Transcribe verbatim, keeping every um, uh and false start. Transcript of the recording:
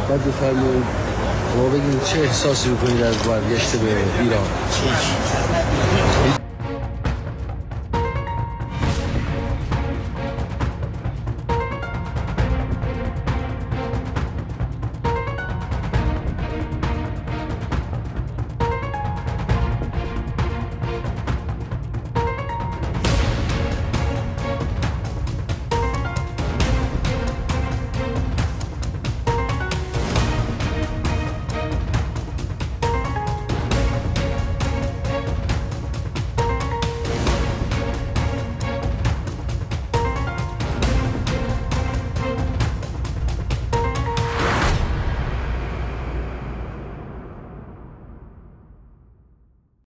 بعد بفرمایید ما بگیم چه احساسی میکنید از برگشت به ایران؟